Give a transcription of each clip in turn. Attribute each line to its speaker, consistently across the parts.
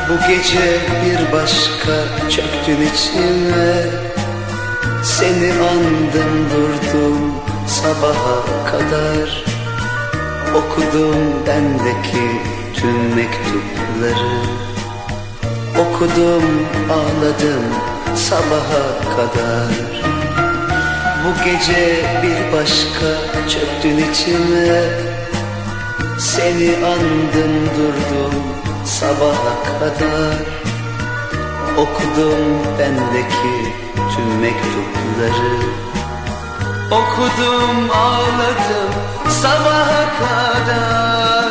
Speaker 1: Bu gece bir başka çöktün içime. Seni andım durdum sabaha kadar. Okudum bendeki tüm mektupları. Okudum ağladım sabaha kadar. Bu gece bir başka çöktün içime. Seni andım durdum sabaha kadar. Okudum bendeki tüm mektupları. Okudum ağladım sabaha kadar.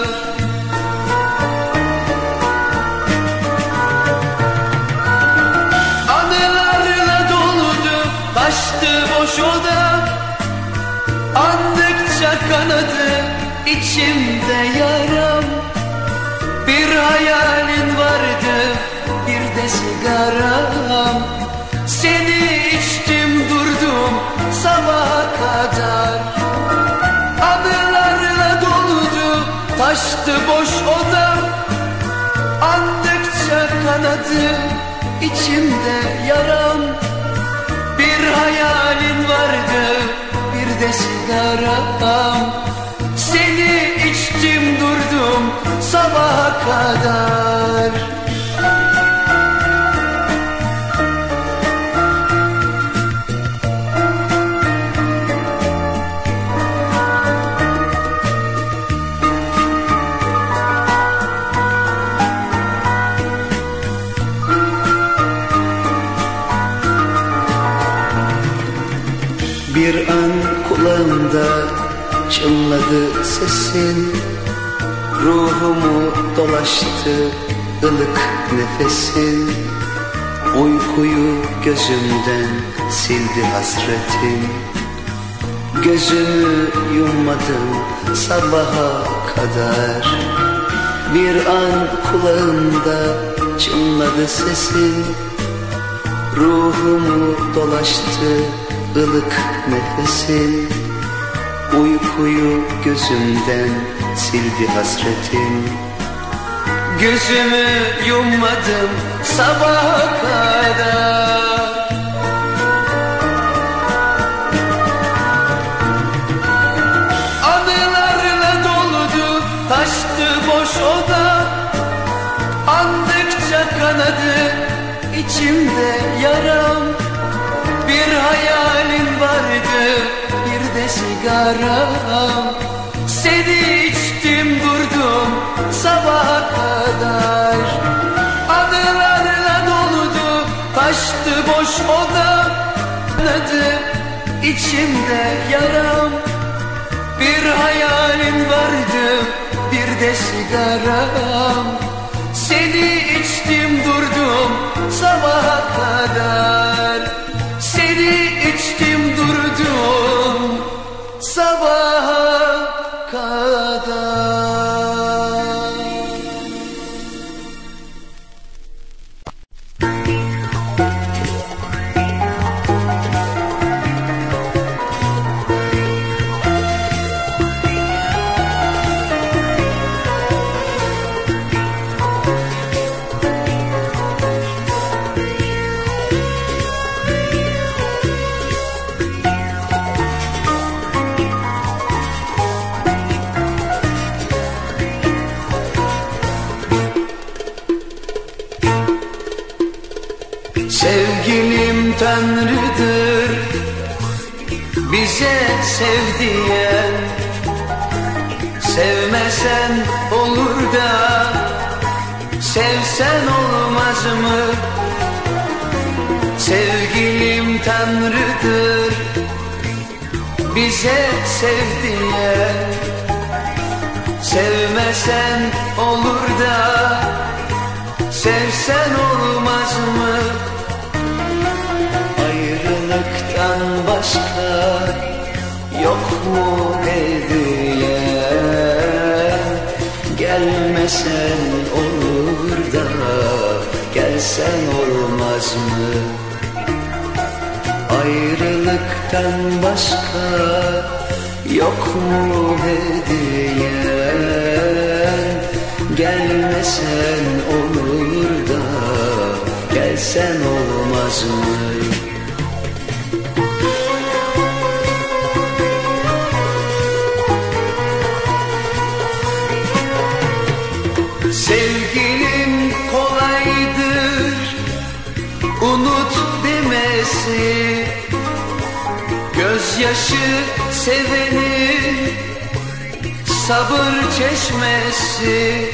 Speaker 1: Anılarla doludu taştı boş oda. Andıkça kanadı içimde yaram. Bir hayalin vardı, bir de sigaram. Seni içtim durdum sabaha kadar. Anılarla doludu taştı boş odam. Andıkça kanadı içimde yaram. Bir hayalin vardı, bir de sigaram. Seni içtim durdum sabaha kadar. Bir an kulağımda çınladı sesin. Ruhumu dolaştı ılık nefesin. Uykuyu gözümden sildi hasretin. Gözümü yummadım sabaha kadar. Bir an kulağımda çınladı sesin. Ruhumu dolaştı ılık nefesin. Uykuyu gözümden sildi hasretin. Gözümü yummadım sabaha kadar. Anılarla doludu taştı boş oda. Andıkça kanadı içimde yaram. Bir hayalin vardı, bir de sigaram. Seni içtim durdum sabaha kadar. Anılarla doludu taştı boş oda. Kanadı içimde yaram. Bir hayalin vardı, bir de sigaram. Seni içtim durdum sabaha kadar. Seni içtim durdum sabaha kadar. Sevgilim Tanrı'dır bize sev diyen. Sevmesen olur da sevsen olmaz mı? Sevgilim Tanrı'dır bize sev diyen. Sevmesen olur da sevsen olmaz mı? Ayrılıktan başka yok mu hediye? Gelmesen olur da gelsen olmaz mı? Ayrılıktan başka yok mu hediye? Gelmesen olur da versen olmaz mı? Sevgilim kolaydır unut demesi, gözyaşı seveni sabır çeşmesi.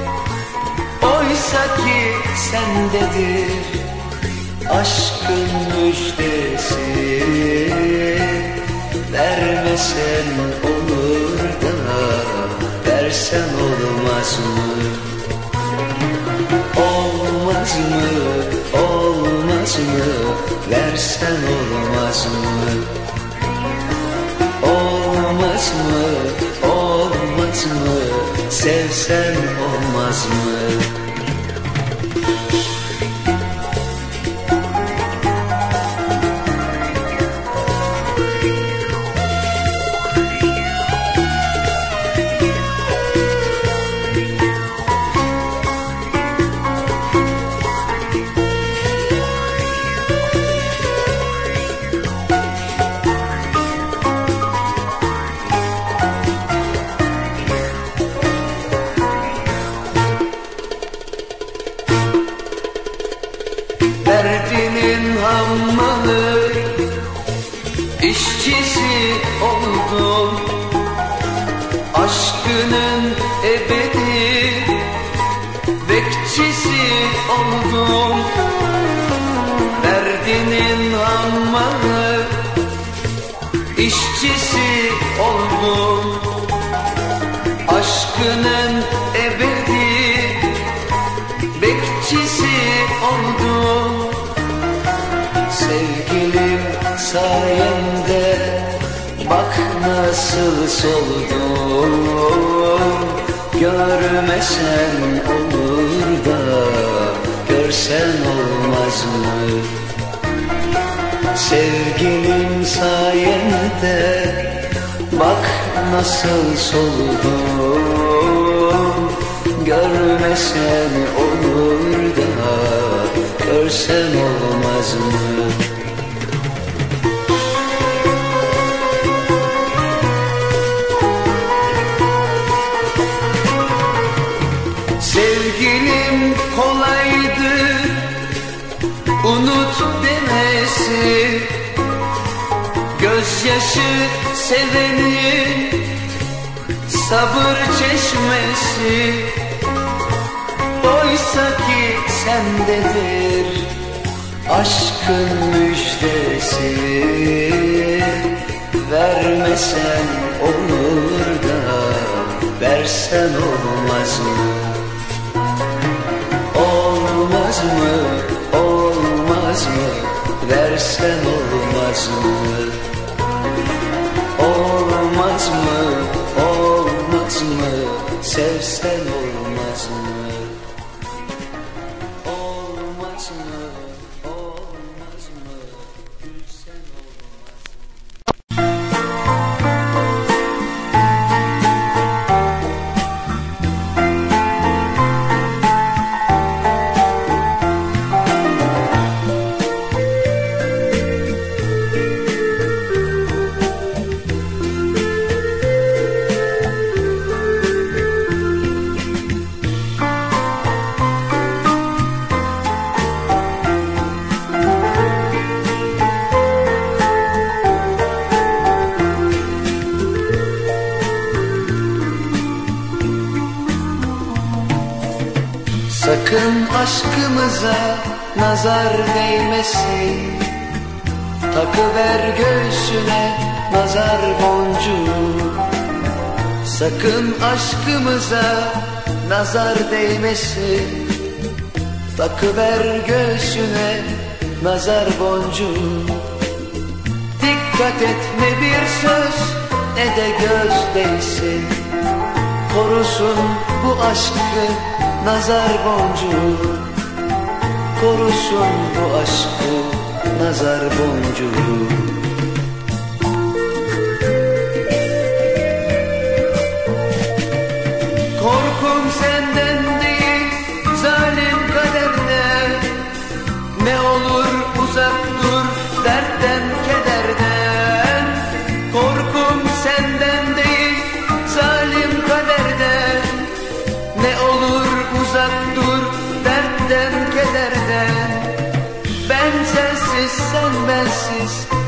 Speaker 1: Oysa ki sendedir aşkın müjdesi, vermesen olur da versen olmaz mı? Olmaz mı, olmaz mı, versen olmaz mı? Olmaz mı, olmaz mı, sevsen olmaz mı? Derdinin hammalı işçisi oldum, aşkının ebedi bekçisi oldum. Derdinin hammalı işçisi oldum, aşkının ebedi bekçisi oldum. Sevgilim sayende bak nasıl soldum, görmesen olur da görsen olmaz mı? Sevgilim sayende bak nasıl soldum, görmesen olur da görsen olmaz mı? Sevgilim kolaydı unut demesi, gözyaşı seveni sabır çeşmesi. Oysa ki sendedir aşkın müjdesi, vermesen olur da versen olmaz mı? Olmaz mı, olmaz mı, versen olmaz mı? Olmaz mı, olmaz mı, sevsen olmaz mı? Olmaz mı, olmaz mı, gülsen olmaz mı? Sakın aşkımıza nazar değmesin, takıver göğsüne nazar boncuğu. Sakın aşkımıza nazar değmesin, takıver göğsüne nazar boncuğu. Dikkat et ne bir söz ne de göz değsin, korusun bu aşkı nazar boncuğu, korusun bu aşkı nazar boncuğu. Korkum senden değil zalim kaderine,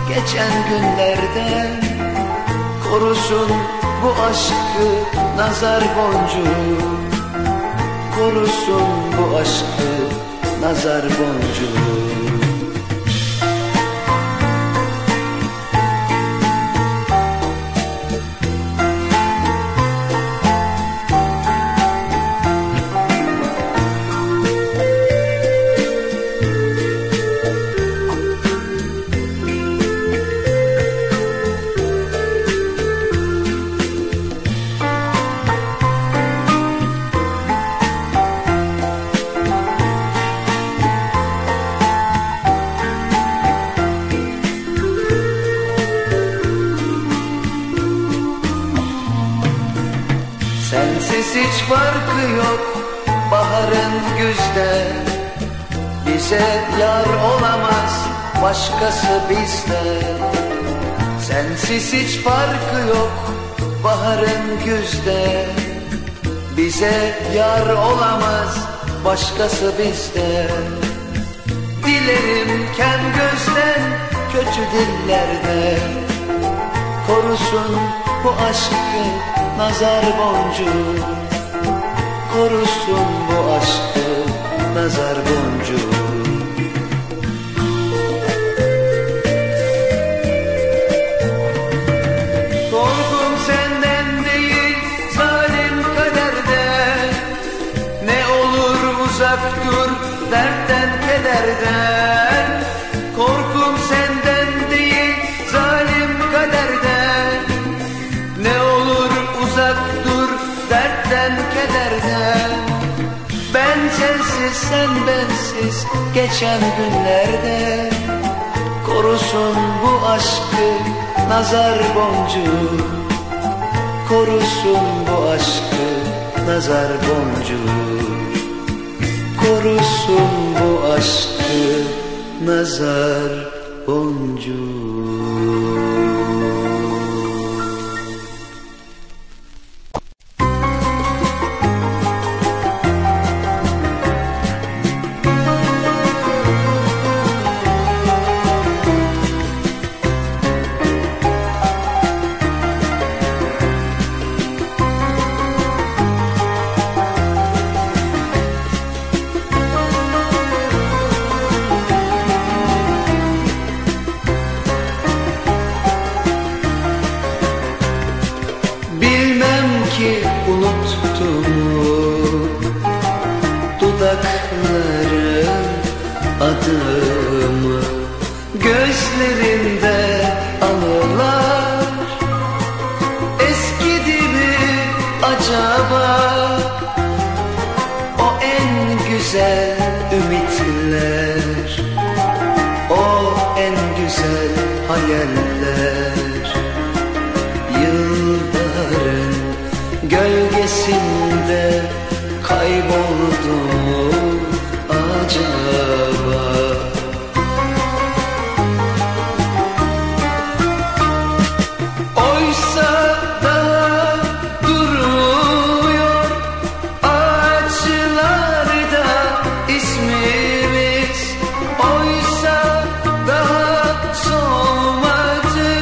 Speaker 1: geçen günlerde. Korusun bu aşkı nazar boncuğu, korusun bu aşkı nazar boncuğu. Sensiz hiç farkı yok baharın güzde. Bize yar olamaz başkası bizde. Sensiz hiç farkı yok baharın güzde. Bize yar olamaz başkası bizde. Dilerim ken gözden kötü dillerde. Korusun bu aşkı nazar boncuğu, korusun bu aşkı nazar boncuğu. Korkum senden değil zalim kaderden. Ne olur uzak dur dertten kederden. Korkum senden değil zalim kaderden. Ne olur uzak dur dertten kederden. Ben sensiz sen bensiz geçen günlerde. Korusun bu aşkı nazar boncuğu, korusun bu aşkı nazar boncuğu, korusun bu aşkı nazar boncuğu. Unuttum dudakların adımı, gözlerinde anılar eskidi mi acaba? O en güzel ümitler, o en güzel hayaller, yılların gölgesinde kayboldu mu acaba? Oysa daha duruyor ağaçlarda ismimiz. Oysa daha solmadı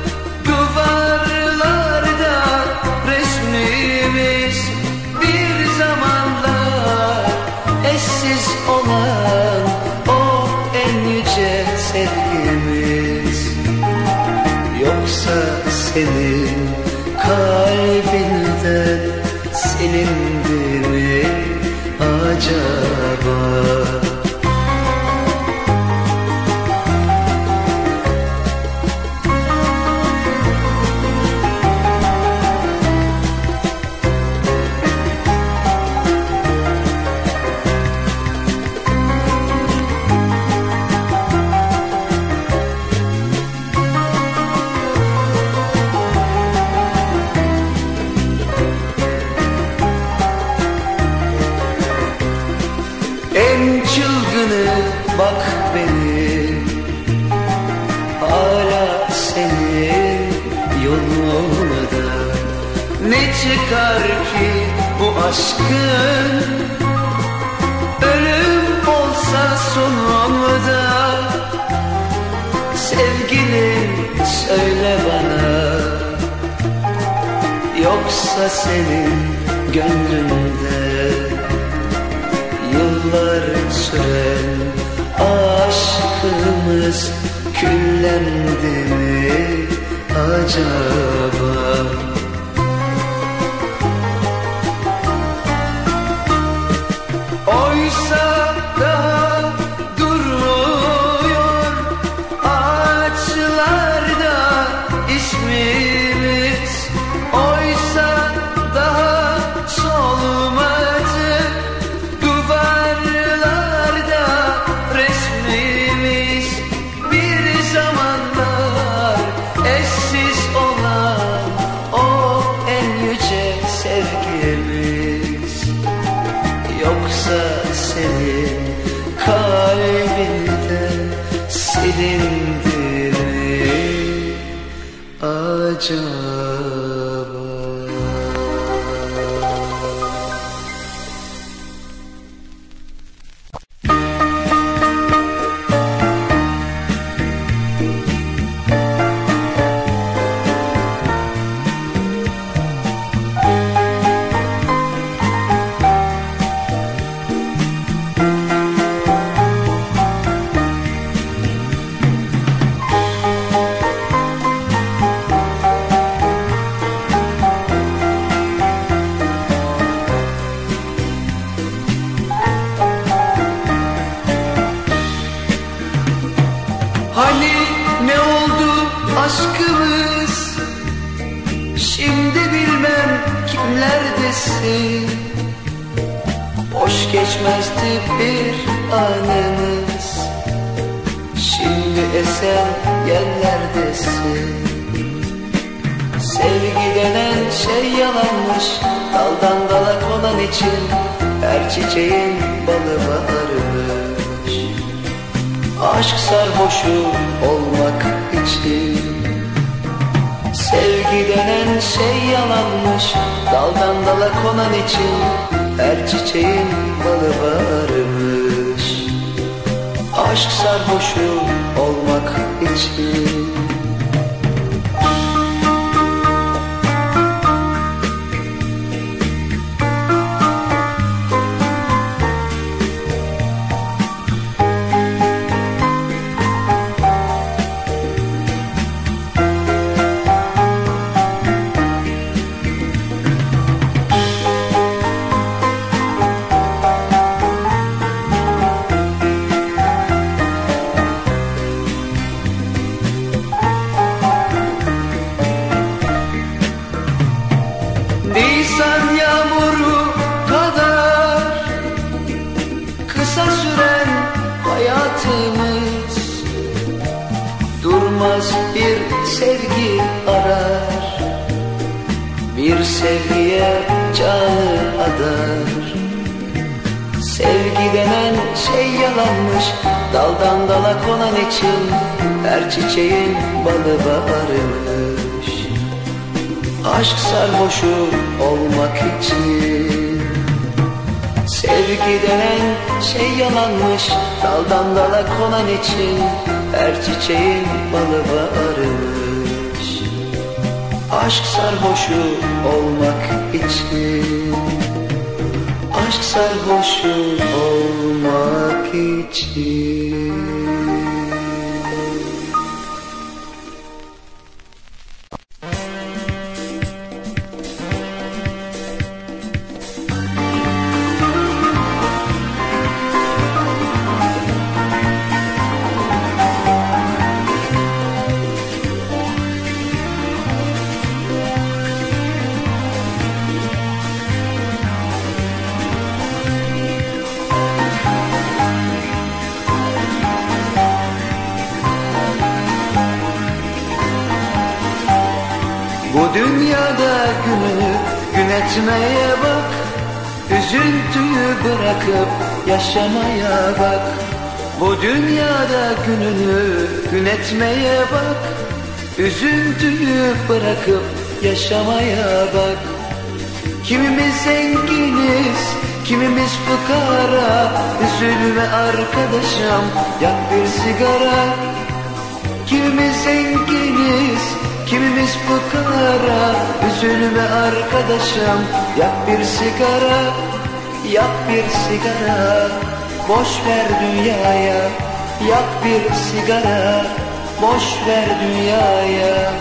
Speaker 1: duvarlarda resmimiz. Bir zamanlar eşsiz olan o en yüce sevgimiz. Yoksa senin kalbinden silindi mi acaba? En çılgını bak benim, hala senin yolunda. Ne çıkar ki bu aşkın, ölüm olsa sonunda. Sevgilim Yoksa senin gönlünde yıllar süren aşkımız küllendi mi acaba? Oysa daha duruyor ağaçlarda ismimiz. Oysa daha solmadı duvarlarda resmimiz. Bir zamanlar eşsiz olan o en yüce sevgimiz. Yoksa senin kalbinden silindi mi acaba? Hani ne oldu aşkımız? Şimdi bilmem kimlerdesin. Boş geçmezdi bir anımız. Şimdi esen yerlerdesin. Sevgi denen şey yalanmış. Daldan dala konan için her çiçeğin balı varmış. Aşk sarhoşu olmak için. Sevgi denen şey yalanmış. Daldan dala konan için her çiçeğin balı varmış. Aşk sarhoşu olmak için. Nisan yağmuru kadar kısa süren hayatımız. Durmaz bir sevgi arar, bir sevgiye canı adar. Sevgi denen şey yalanmış. Daldan dala konan için her çiçeğin balı varmış. Aşk sarhoşu olmak için. Sevgi denen şey yalanmış. Daldan dala konan için her çiçeğin balı varmış. Aşk sarhoşu olmak için. Aşk sarhoşu olmak için. Bu dünyada günü gün etmeye bak. Üzüntüyü bırakıp yaşamaya bak. Bu dünyada gününü gün etmeye bak. Üzüntüyü bırakıp yaşamaya bak. Kimimiz zenginiz, kimimiz fukara. Üzülme arkadaşım, yak bir sigara. Kimimiz zenginiz, kimimiz fukara. Üzülme arkadaşım, yak bir sigara, yak bir sigara. Boş ver dünyaya, yak bir sigara, boş ver dünyaya.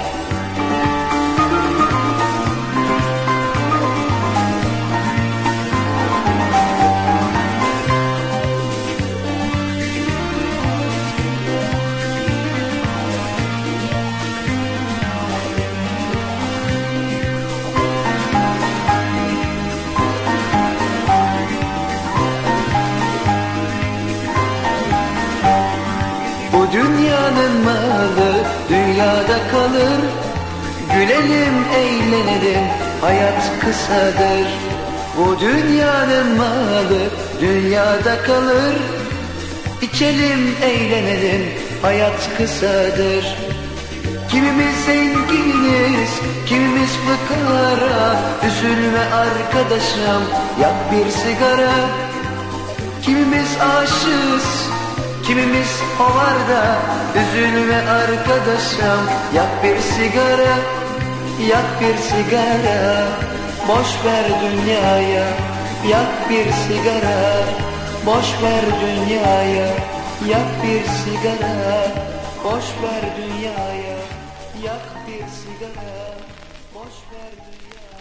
Speaker 1: Dünyanın malı dünyada kalır. Gülelim, eğlenelim, hayat kısadır. Bu dünyanın malı dünyada kalır. İçelim, eğlenelim, hayat kısadır. Kimimiz zenginiz, kimimiz fukara. Üzülme arkadaşım, yak bir sigara. Kimimiz aşığız, kimimiz havarda. Üzülme arkadaşım, yak bir sigara, yak bir sigara. Boş ver dünyaya, yak bir sigara. Boş ver dünyaya, yak bir sigara. Boş ver dünyaya, yak bir sigara. Boş ver dünyaya.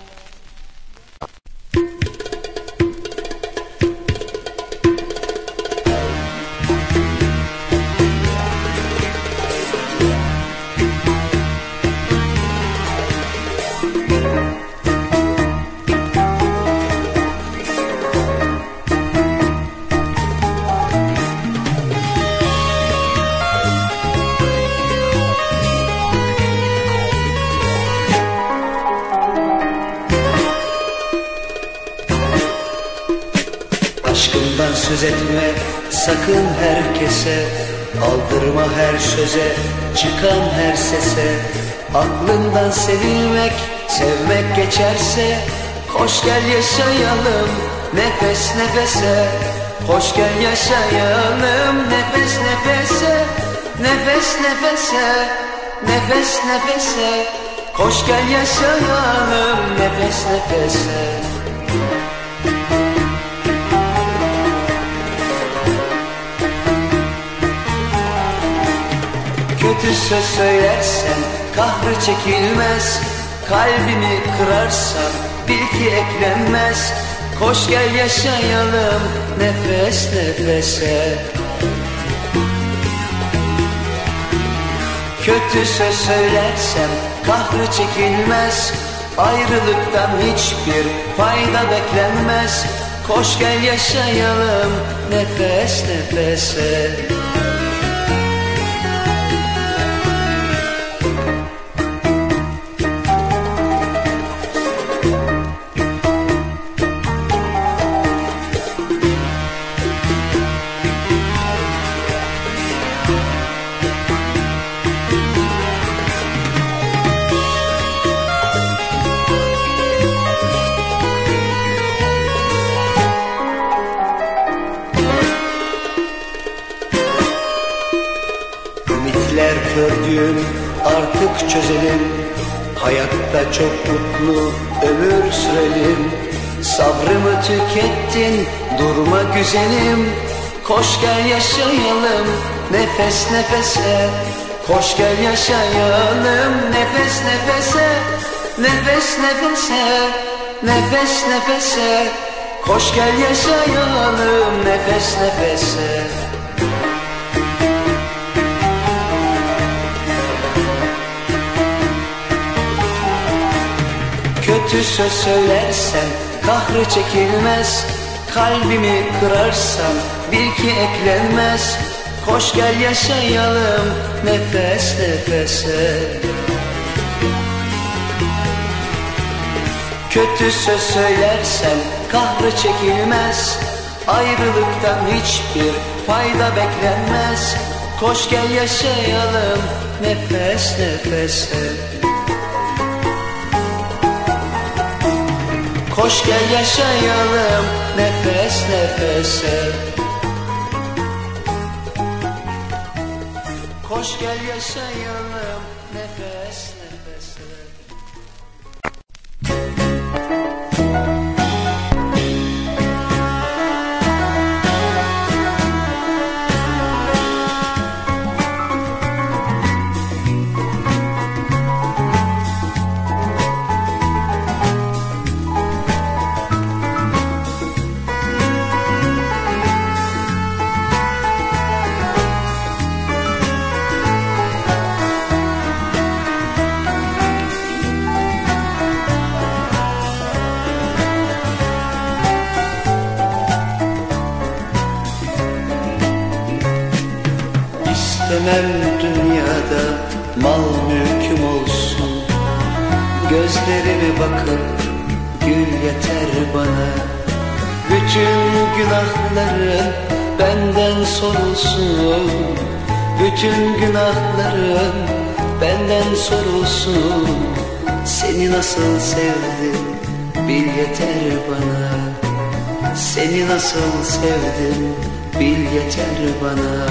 Speaker 1: Aşkından söz etme sakın herkese, aldırma her söze, çıkan her sese. Aklından sevilmek, sevmek geçerse, hoş gel yaşayalım nefes nefese. Hoş gel yaşayalım nefes nefese, nefes nefese, nefes nefese. Hoş gel yaşayalım nefes nefese. Kötü söz söylersen kahrı çekilmez. Kalbimi kırarsan bil ki eklenmez. Hoş gel yaşayalım nefes nefese. Kötü söz söylersem kahrı çekilmez. Ayrılıktan hiçbir fayda beklenmez. Hoş gel yaşayalım nefes nefese. Gördüğüm artık çözelim. Hayatta çok mutlu ömür sürelim. Sabrımı tükettin, durma güzelim. Koş gel yaşayalım nefes nefese. Koş gel yaşayalım nefes nefese. Nefes nefese, nefes nefese. Koş gel yaşayalım nefes nefese. Kötü söz söylersen kahrı çekilmez. Kalbimi kırarsan bil ki eklenmez. Hoş gel yaşayalım nefes nefese. Kötü söz söylersen kahrı çekilmez. Ayrılıktan hiçbir fayda beklenmez. Koş gel yaşayalım nefes nefese. Hoş gel yaşayalım nefes nefese. Hoş gel yaşayalım nefes nefese. İstemem dünyada mal mülküm olsun. Gözlerime bakıp gül yeter bana. Bütün günahların benden sorulsun. Bütün günahların benden sorulsun. Seni nasıl sevdim bil yeter bana. Seni nasıl sevdim bil yeter bana.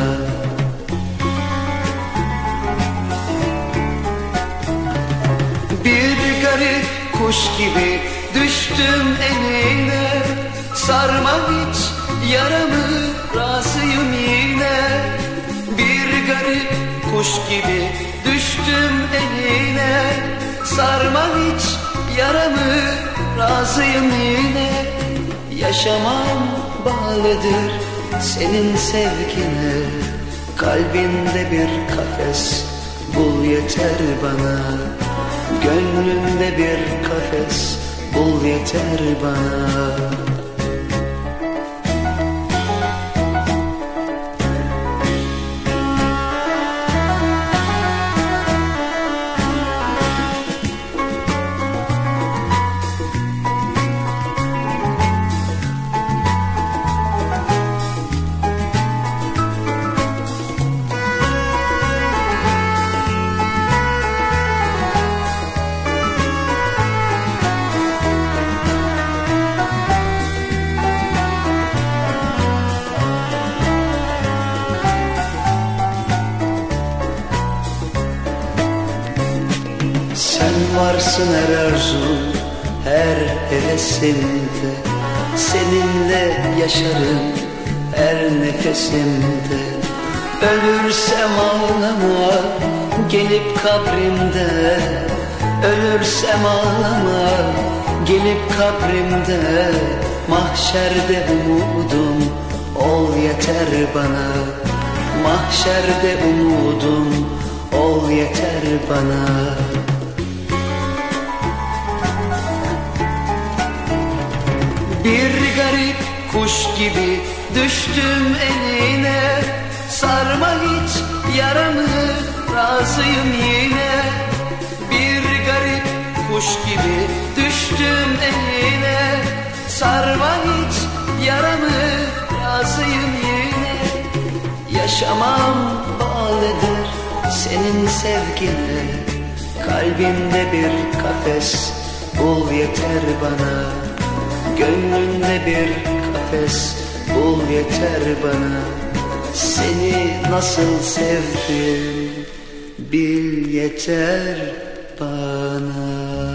Speaker 1: Bir garip kuş gibi düştüm eline. Sarma hiç yaramı razıyım yine. Bir garip kuş gibi düştüm eline. Sarma hiç yaramı razıyım yine. Yaşamam bağlıdır senin sevgine. Kalbinde bir kafes bul yeter bana. Gönlümde bir kafes bul yeter bana. Varsın her arzum, her hevesimde. Seninle yaşarım her nefesimde. Ölürsem ağlama gelip kabrimde. Ölürsem ağlama gelip kabrimde. Mahşerde umudum ol yeter bana. Mahşerde umudum ol yeter bana. Bir garip kuş gibi düştüm eline. Sarma hiç yaramı razıyım yine. Bir garip kuş gibi düştüm eline. Sarma hiç yaramı razıyım yine. Yaşamam bağlıdır senin sevgine. Kalbinde bir kafes bul yeter bana. Gönlünde bir kafes bul yeter bana. Seni nasıl sevdim bil yeter bana.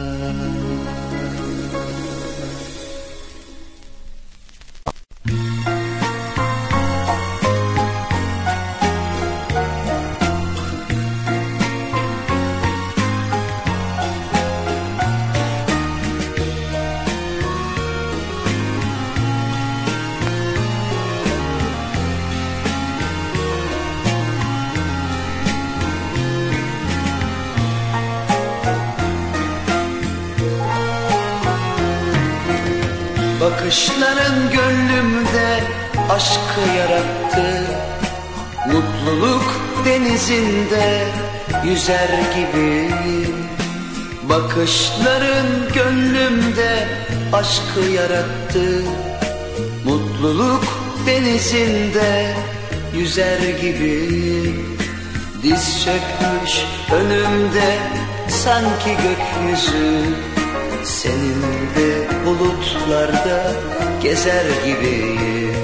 Speaker 1: Bakışların gönlümde aşkı yarattı. Mutluluk denizinde yüzer gibiyim. Bakışların gönlümde aşkı yarattı. Mutluluk denizinde yüzer gibiyim. Diz çökmüş önümde sanki gökyüzü. Seninle bulutlarda gezer gibiyim.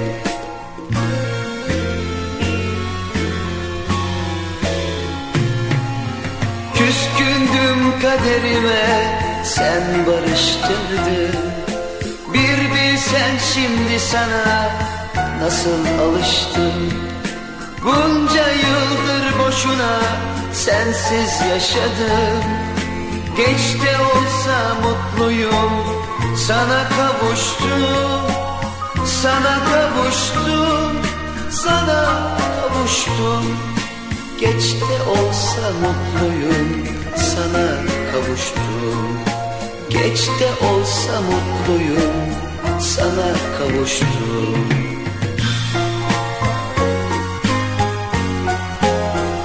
Speaker 1: Küskündüm kaderime, sen barıştırdın. Bir bilsen şimdi sana nasıl alıştım. Bunca yıldır boşuna sensiz yaşadım. Geç de olsa mutluyum, sana kavuştum. Sana kavuştum, sana kavuştum. Geç de olsa mutluyum, sana kavuştum. Geç de olsa mutluyum, sana kavuştum.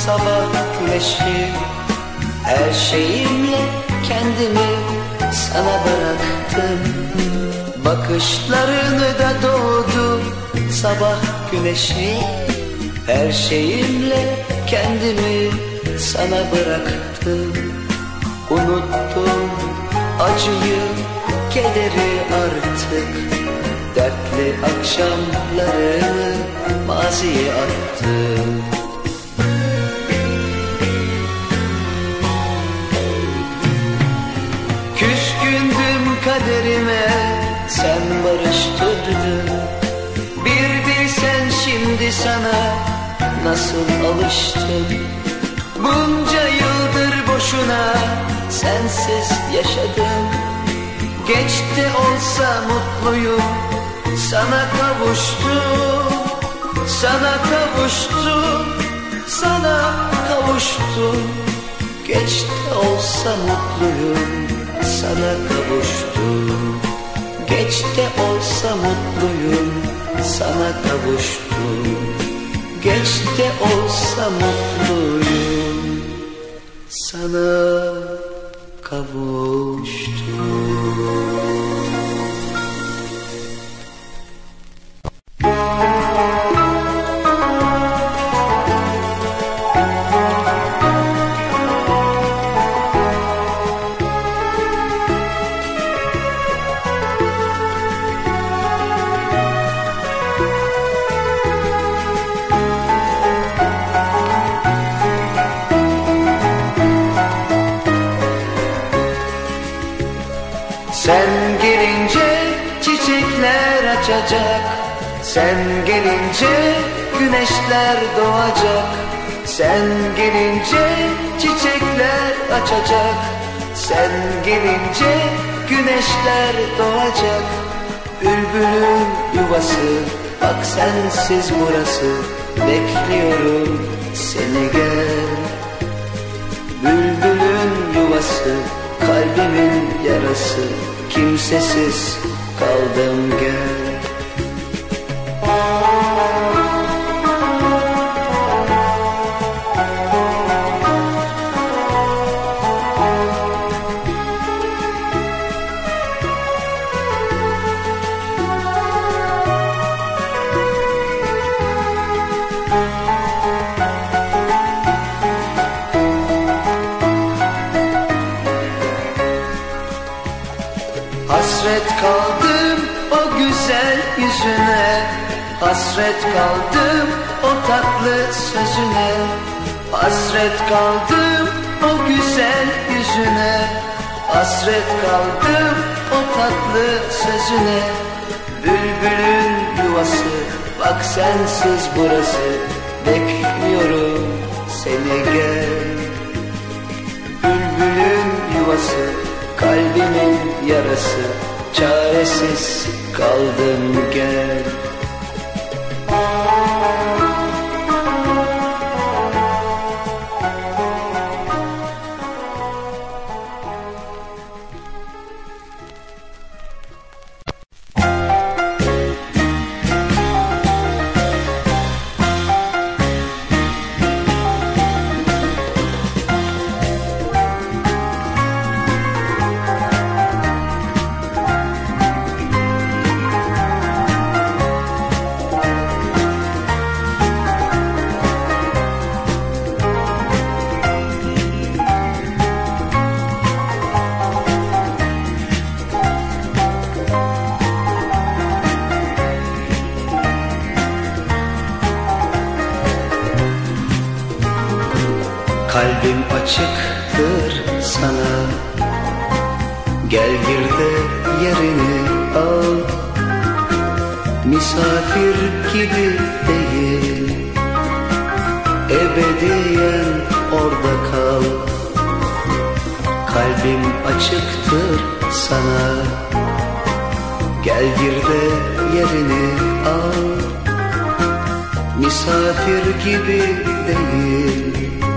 Speaker 1: sabah güneşi. Her şeyimle kendimi sana bıraktım. Bakışlarını da doğdu sabah güneşi. Her şeyimle kendimi sana bıraktım. Unuttum acıyı, kederi artık. Dertli akşamlarımı maziye attım. Küskündüm kaderime, sen barıştırdın. Bir bilsen şimdi sana nasıl alıştım. Bunca yıldır boşuna sensiz yaşadım. Geç de olsa mutluyum, sana kavuştum. Sana kavuştum, sana kavuştum. Geç de olsa mutluyum, sana kavuştum. Geç de olsa mutluyum, sana kavuştum. Geç de olsa mutluyum, sana kavuştum. Sen gelince çiçekler açacak. Sen gelince güneşler doğacak. Sen gelince çiçekler açacak. Sen gelince güneşler doğacak. Bülbülün yuvası, bak sensiz burası. Bekliyorum seni gel. Bülbülün yuvası, kalbimin yarası. Kimsesiz kaldım gel. Hasret kaldım o güzel yüzüne. Hasret kaldım o tatlı sözüne. Hasret kaldım o güzel yüzüne. Hasret kaldım o tatlı sözüne. Bülbülün yuvası, bak sensiz burası. Bekliyorum seni gel. Bülbülün yuvası, kalbimin yarası. Çaresiz kaldım gel. Kalbim açıktır sana. Gel gir de yerini al. Misafir gibi değil, ebediyen orada kal. Kalbim açıktır sana. Gel gir de yerini al. Misafir gibi değil,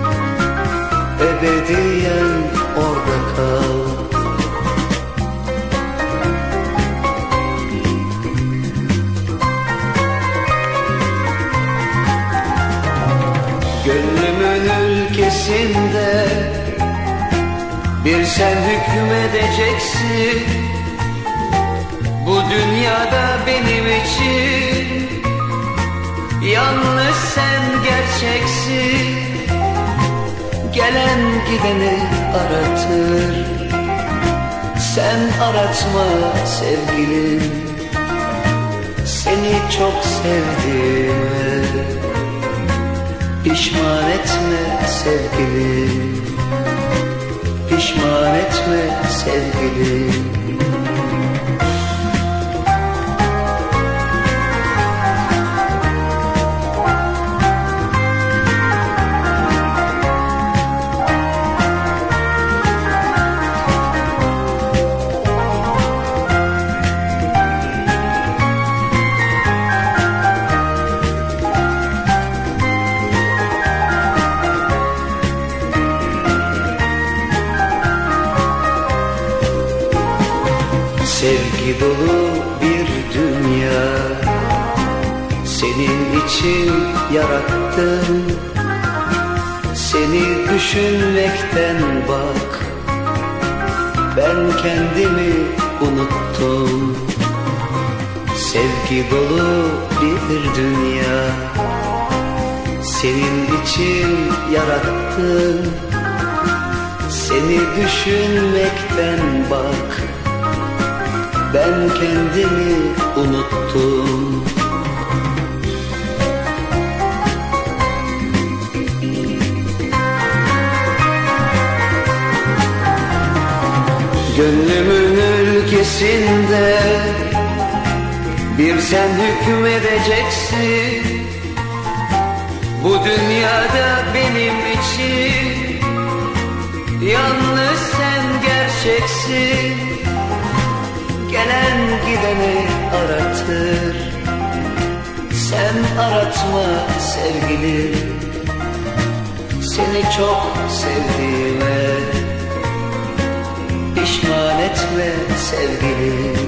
Speaker 1: ebediyen orada kal. Gönlümü Gönlümün ülkesinde bir sen hükmedeceksin. Bu dünyada benim için yalnız sen gerçeksin. Gelen gideni aratır, sen aratma sevgilim. Seni çok sevdiğime pişman etme sevgilim, pişman etme sevgilim. Sevgi dolu bir dünya senin için yarattım. Seni düşünmekten bak ben kendimi unuttum. Sevgi dolu bir dünya senin için yarattım. Seni düşünmekten bak ben kendimi unuttum. Gönlümün ülkesinde bir sen hükmedeceksin. Bu dünyada benim için yalnız sen gerçeksin. Gelen gideni aratır, sen aratma sevgilim. Seni çok sevdiğime pişman etme sevgilim,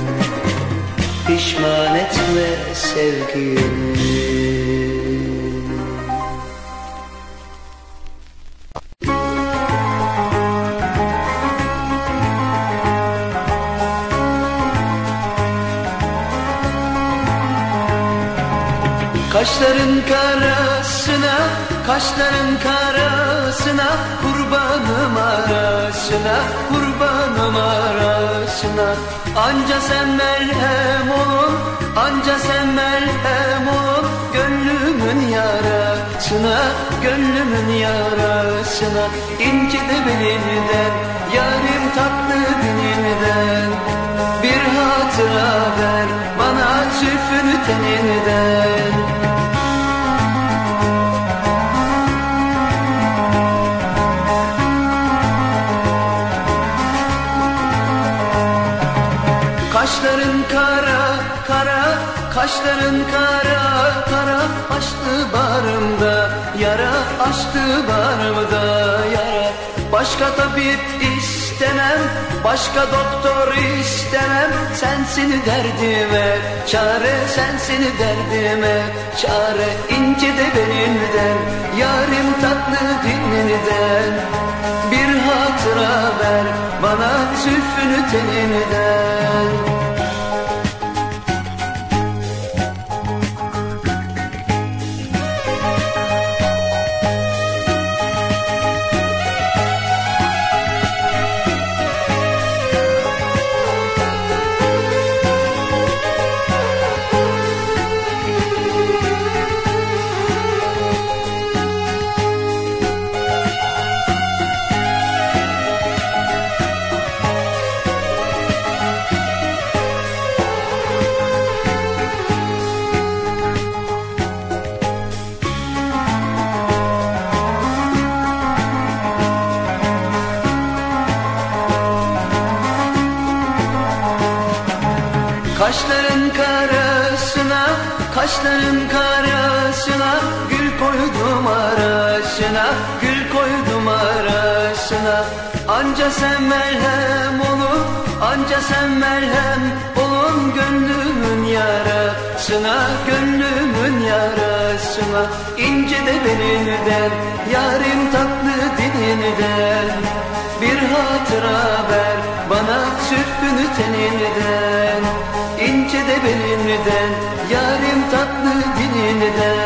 Speaker 1: pişman etme sevgilim. Kaşların karasına, kaşların karasına, kurbanım arasına, kurbanım arasına. Anca sen merhem olun, anca sen merhem olun, gönlümün yarasına, gönlümün yarasına. İnci de belimden, yarim tatlı dilimden, bir hatıra ver bana zülfünü teninden. Kaşların kara kara, kaşların kara kara, açtı bağrımda yara, açtı bağrımda yara. Başka tabip istemem, başka doktor istemem, sensin derdime çare, sensin derdime çare. İnci de benimden, yarim tatlı dilinden, bir hatıra ver bana zülfünü teninden. Kaşların karasına, kaşların karasına, gül koydum arasına, gül koydum arasına. Anca sen merhem olun, anca sen merhem olun, gönlümün yarasına, gönlümün yarasına. İnce de belinden, yarim tatlı dilinden. Bir hatıra ver bana sürtünü teninden. İnce de belinden, yarim tatlı dilinden.